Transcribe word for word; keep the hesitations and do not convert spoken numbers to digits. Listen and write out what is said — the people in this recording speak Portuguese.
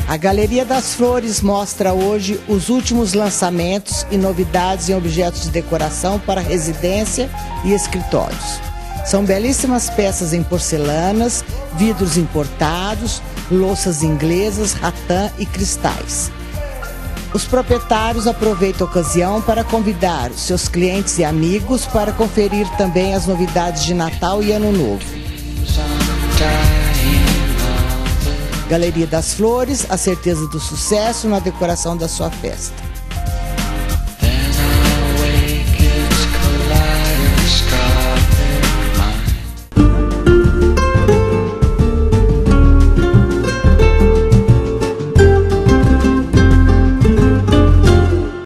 A Galeria das Flores mostra hoje os últimos lançamentos e novidades em objetos de decoração para residência e escritórios. São belíssimas peças em porcelanas, vidros importados, louças inglesas, ratã e cristais. Os proprietários aproveitam a ocasião para convidar os seus clientes e amigos para conferir também as novidades de Natal e Ano Novo. Galeria das Flores, a certeza do sucesso na decoração da sua festa.